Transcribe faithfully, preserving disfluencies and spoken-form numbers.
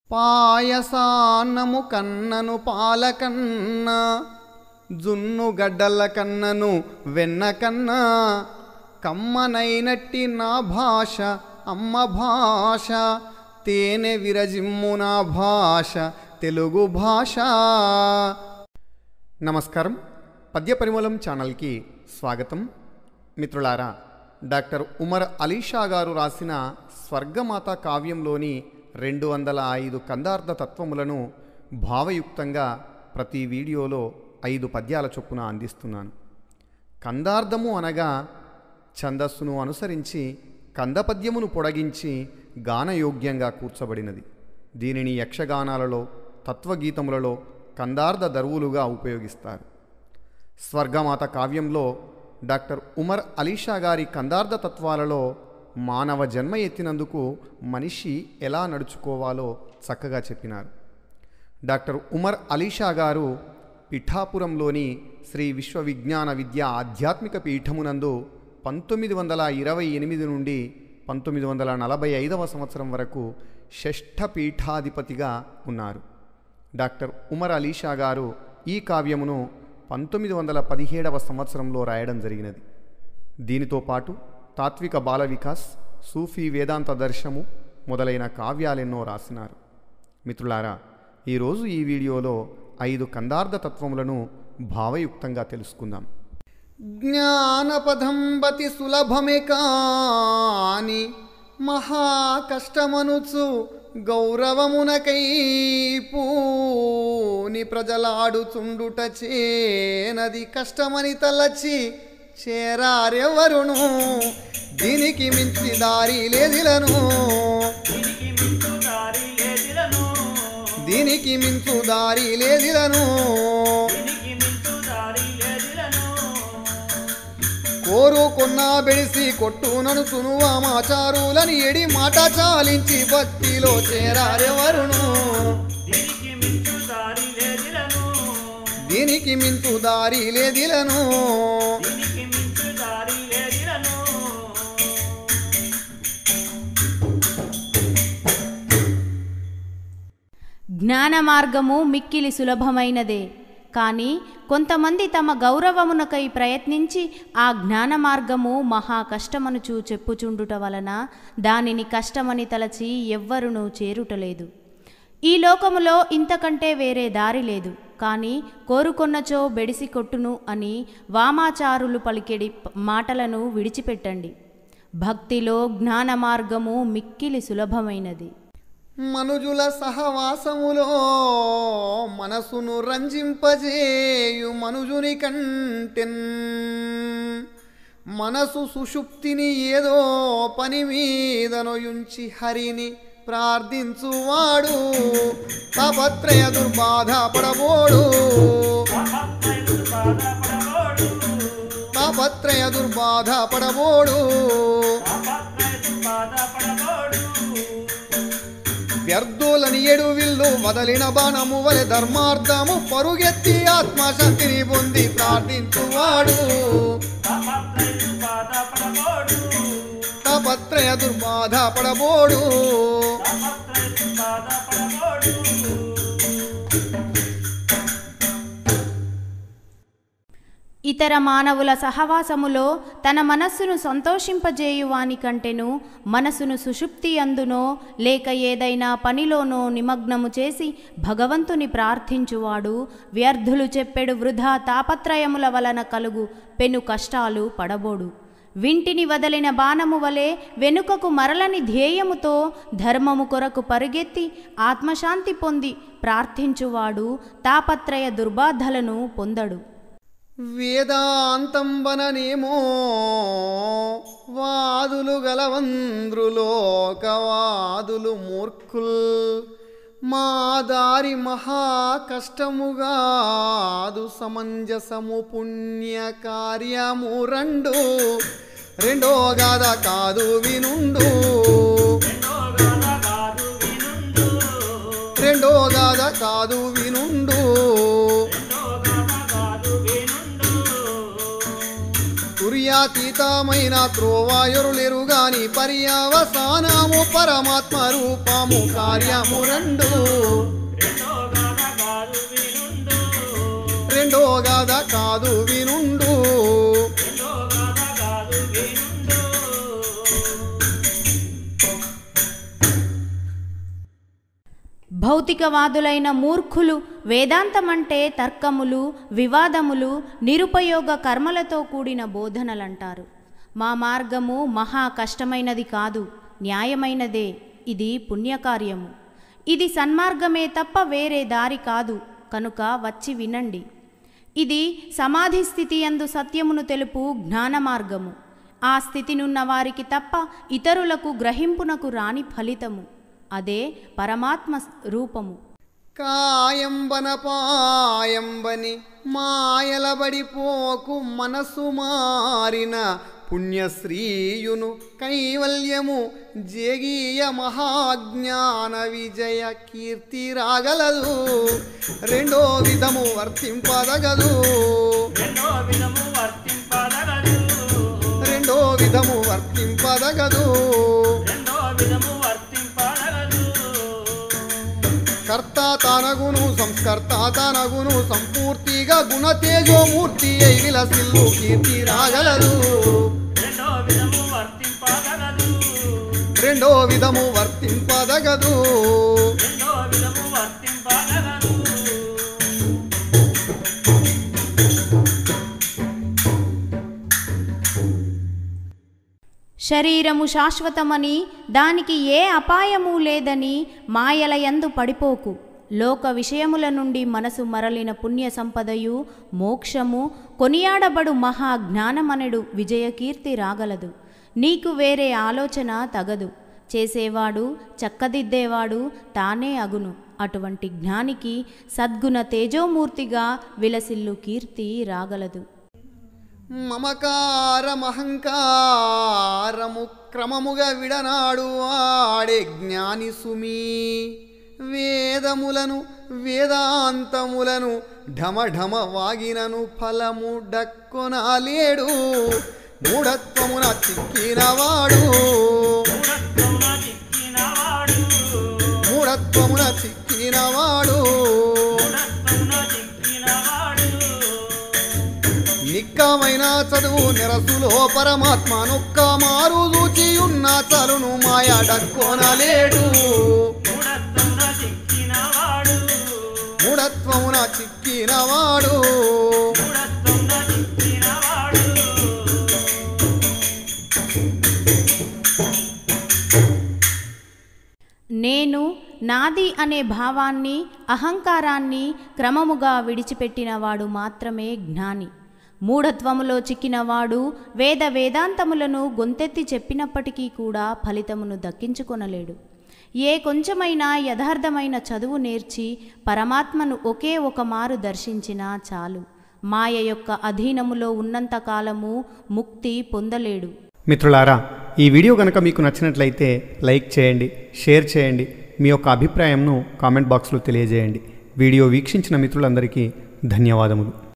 పాయసాన్నము కన్నను పాలకన్న జున్ను గడ్డల కన్నను వెన్న కన్నా కమ్మనైనట్టి నా భాష అమ్మ భాష తేనె విరజిమ్ము నా భాష తెలుగు భాష. నమస్కారం, పద్య పరిమళం ఛానల్కి స్వాగతం. మిత్రులారా, డాక్టర్ ఉమర్ అలీషా గారు రాసిన స్వర్గమాత కావ్యంలోని రెండు వందల ఐదు కందార్థ తత్వములను భావయుక్తంగా ప్రతి వీడియోలో ఐదు పద్యాల చొప్పున అందిస్తున్నాను. కందార్థము అనగా ఛందస్సును అనుసరించి కందపద్యమును పొడిగించి గానయోగ్యంగా కూర్చబడినది. దీనిని యక్షగానాలలో, తత్వగీతములలో కందార్థ దరువులుగా ఉపయోగిస్తారు. స్వర్గమాత కావ్యంలో డాక్టర్ ఉమర్ అలీషా గారి కందార్థ తత్వాలలో మానవ జన్మ ఎత్తినందుకు మనిషి ఎలా నడుచుకోవాలో చక్కగా చెప్పినారు. డాక్టర్ ఉమర్ అలీషా గారు పిఠాపురంలోని శ్రీ విశ్వవిజ్ఞాన విద్య ఆధ్యాత్మిక పీఠమునందు పంతొమ్మిది వందల ఇరవై ఎనిమిది నుండి పంతొమ్మిది వందల నలభై ఐదవ సంవత్సరం వరకు షష్ఠ పీఠాధిపతిగా ఉన్నారు. డాక్టర్ ఉమర్ అలీషా గారు ఈ కావ్యమును పంతొమ్మిది వందల పదిహేడవ సంవత్సరంలో రాయడం జరిగినది. దీనితో పాటు తాత్విక బాల వికాస్, సూఫీ వేదాంత దర్శనము మొదలైన కావ్యాలెన్నో రాసినారు. మిత్రులారా, ఈరోజు ఈ వీడియోలో ఐదు కందార్థ తత్వములను భావయుక్తంగా తెలుసుకుందాం. జ్ఞానపదంబతి సులభమే కాని మహా కష్టమనుచు గౌరవమునకై పూని ప్రజలాడుచుండుట చేనది కష్టమని తలచి చేరారెవరును దీనికి మించి దారి లేదిలను దీనికి మించు దారి లేదిలను కోరుకున్నా బెడిసి కొట్టు ననుసును ఆమాచారులని ఎడి మాట చాలించి భక్తిలో చేరారెవరును దీనికి మించు దారి లేదిలను జ్ఞాన మార్గము మిక్కిలి సులభమైనదే, కానీ కొంతమంది తమ గౌరవమునకై ప్రయత్నించి ఆ జ్ఞాన మార్గము మహా కష్టమనుచు చెప్పుచుండుట వలన దానిని కష్టమని తలచి ఎవ్వరునూ చేరుటలేదు. ఈ లోకములో ఇంతకంటే వేరే దారి లేదు, కానీ కోరుకొన్నచో బెడిసి కొట్టును అని వామాచారులు పలికెడి మాటలను విడిచిపెట్టండి. భక్తిలో జ్ఞాన మార్గము మిక్కిలి సులభమైనది. మనుజుల సహవాసములో మనసును రంజింపజేయు మనుజుని కంటెన్ మనసు సుషుప్తిని ఏదో పని మీదనొయుంచి హరిని ప్రార్థించువాడు తాపత్రయ దుర్బాధ పడబోడు తాపత్రయ దుర్బాధ పడబోడు వ్యర్థులని ఎడు విల్లు వదలిన బాణము వలె ధర్మార్థము పరుగెత్తి ఆత్మశాంతిని పొంది ప్రార్థించువాడు తాపత్రయ దుర్బాధ పడబోడు. ఇతర మానవుల సహవాసములో తన మనస్సును సంతోషింపజేయువాని కంటెను మనసును సుషుప్తి అందునో లేక ఏదైనా పనిలోనో నిమగ్నము చేసి భగవంతుని ప్రార్థించువాడు వ్యర్థులు చెప్పెడు వృధా తాపత్రయముల వలన కలుగు పెను కష్టాలు పడబోడు. వింటిని వదలిన బాణము వలె వెనుకకు మరలని ధ్యేయముతో ధర్మము కొరకు పరుగెత్తి ఆత్మశాంతి పొంది ప్రార్థించువాడు తాపత్రయ దుర్బాధలను పొందడు. వేదాంతంబననేమో వాదులు గలవంద్రులోకవాదులు మూర్ఖుల్ మా దారి మహా కష్టముగాదు సమంజసము పుణ్య కార్యము రెండు రెండో గాథ కాదు వినుండు రెండో గాథ కాదు వినుండు అతీతమైన త్రోవాయురులేరు గాని పర్యవసానము పరమాత్మ రూపము కార్యము రెండు రెండో గాథ కాదు వినుండు భౌతికవాదులైన మూర్ఖులు వేదాంతమంటే తర్కములు వివాదములు నిరుపయోగ కర్మలతో కూడిన బోధనలంటారు. మా మార్గము మహా కష్టమైనది కాదు, న్యాయమైనదే. ఇది పుణ్యకార్యము. ఇది సన్మార్గమే తప్ప వేరే దారి కాదు కనుక వచ్చి వినండి. ఇది సమాధి స్థితి యందు సత్యమును తెలుపు జ్ఞాన మార్గము. ఆ స్థితినున్న వారికి తప్ప ఇతరులకు గ్రహింపునకు రాని ఫలితము. అదే పరమాత్మ రూపము. కాయంబన పాయంబని మాయలబడిపోకు మనసు మారిన పుణ్యశ్రీయును కైవల్యము జేగీయ మహాజ్ఞాన విజయ కీర్తి రాగలదు. రెండో విధము వర్తింపదగదు రెండో విధము వర్తింపదగదు కర్త తానగును సంస్కర్త తానగును సంపూర్తిగా గుణతేజోమూర్తి అయి విలసిల్లు కీర్తి రాగలదు. రెండో విధము వర్తింపదగదు శరీరము శాశ్వతమని దానికి ఏ అపాయము లేదని మాయలయందు పడిపోకు. లోక విషయముల నుండి మనసు మరలిన పుణ్య సంపదయు మోక్షము కొనియాడబడు మహా జ్ఞానమనడు విజయకీర్తి రాగలదు. నీకు వేరే ఆలోచన తగదు. చేసేవాడు చక్కదిద్దేవాడు తానే అగును. అటువంటి జ్ఞానికి సద్గుణ తేజోమూర్తిగా విలసిల్లు కీర్తి రాగలదు. మమకారమహంకారము క్రమముగా విడనాడు ఆడే జ్ఞాని సుమీ. వేదములను వేదాంతములను ఢమఢమ వాగినను ఫలము డక్కొనాలేడు. మూఢత్వమున చిక్కినవాడు మూఢత్వమున చిక్కినవాడు నిక్కమైన చదువు నిరసులో పరమాత్మ నొక్క మారు చూచి ఉన్న చలును మాయ డక్కొనలేడు. మూఢత్వమున చిక్కినవాడు నేను నాది అనే భావాన్ని అహంకారాన్ని క్రమముగా విడిచిపెట్టినవాడు మాత్రమే జ్ఞాని. మూఢత్వములో చిక్కినవాడు వేద వేదాంతములను గొంతెత్తి చెప్పినప్పటికీ కూడా ఫలితమును దక్కించుకొనలేడు. ఏ కొంచెమైనా యథార్థమైన చదువు నేర్చి పరమాత్మను ఒకే ఒక మారు దర్శించినా చాలు. మాయ యొక్క అధీనములో ఉన్నంతకాలము ముక్తి పొందలేడు. మిత్రులారా, ఈ వీడియో కనుక మీకు నచ్చినట్లయితే లైక్ చేయండి, షేర్ చేయండి. మీ యొక్క అభిప్రాయంను కామెంట్ బాక్స్లో తెలియజేయండి. వీడియో వీక్షించిన మిత్రులందరికీ ధన్యవాదములు.